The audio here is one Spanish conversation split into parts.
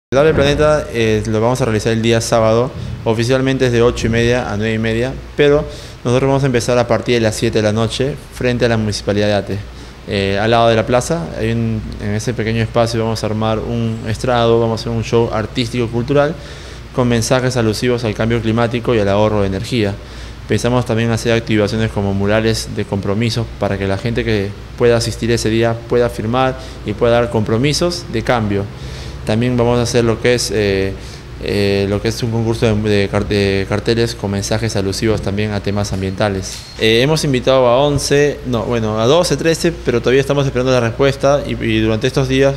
El Hora del Planeta lo vamos a realizar el día sábado, oficialmente es de 8:30 a 9:30, pero nosotros vamos a empezar a partir de las 7 de la noche frente a la Municipalidad de Ate. Al lado de la plaza, en ese pequeño espacio vamos a armar un estrado, vamos a hacer un show artístico-cultural con mensajes alusivos al cambio climático y al ahorro de energía. Pensamos también hacer activaciones como murales de compromisos para que la gente que pueda asistir ese día pueda firmar y pueda dar compromisos de cambio. También vamos a hacer lo que es un concurso de carteles con mensajes alusivos también a temas ambientales. Hemos invitado a 12, 13, pero todavía estamos esperando la respuesta y durante estos días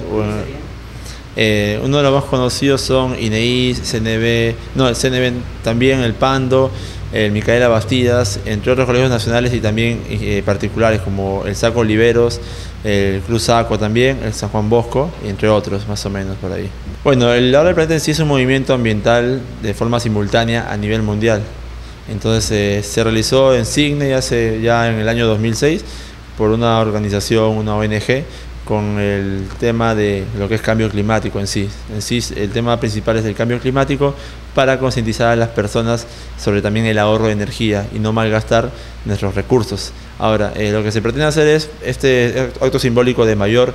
uno de los más conocidos son INEI, el CNB también, el Pando, el Micaela Bastidas, entre otros colegios nacionales y también particulares como el Saco Oliveros, el Cruz Saco también, el San Juan Bosco, entre otros, más o menos por ahí. Bueno, el Hora del Planeta en sí es un movimiento ambiental de forma simultánea a nivel mundial. Entonces se realizó en Sydney ya en el año 2006 por una organización, una ONG, con el tema de lo que es cambio climático en sí. El tema principal es el cambio climático para concientizar a las personas sobre también el ahorro de energía y no malgastar nuestros recursos. Ahora, lo que se pretende hacer es este acto simbólico de mayor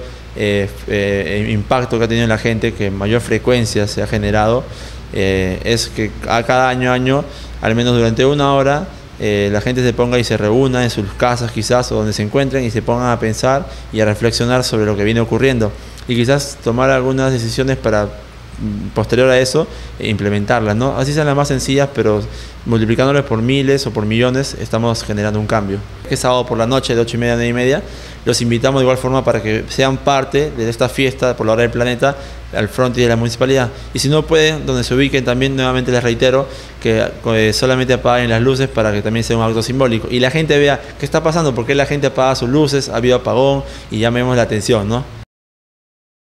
impacto que ha tenido en la gente, que mayor frecuencia se ha generado, es que a cada año, al menos durante una hora, la gente se ponga y se reúna en sus casas quizás o donde se encuentren y se pongan a pensar y a reflexionar sobre lo que viene ocurriendo y quizás tomar algunas decisiones para posterior a eso implementarlas, ¿no? Así sean las más sencillas, pero multiplicándolas por miles o por millones estamos generando un cambio. Es sábado por la noche de 8:30 a 9:30, los invitamos de igual forma para que sean parte de esta fiesta por la Hora del Planeta al frente de la municipalidad, y si no pueden, donde se ubiquen también, nuevamente les reitero que solamente apaguen las luces para que también sea un acto simbólico y la gente vea qué está pasando, por qué la gente apaga sus luces, ha habido apagón y llamemos la atención, ¿no?